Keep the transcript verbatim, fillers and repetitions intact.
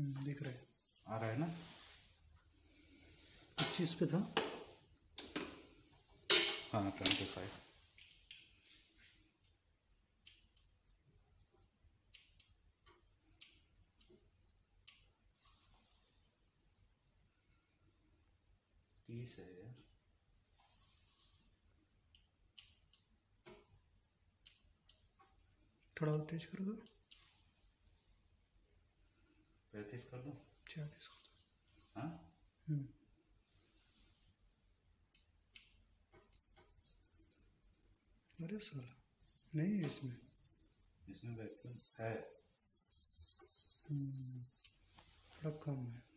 दिख रहा है, आ रहा है ना। पच्चीस पे था। हाँ ट्वेंटी फाइव। तीस है यार। थोड़ा और तेज कर दो। पैंतीस कर दो। चालीस कर दो। हाँ हम्म अरे साला नहीं है इसमें। इसमें वैक्यूम है। हम्म थोड़ा कम है।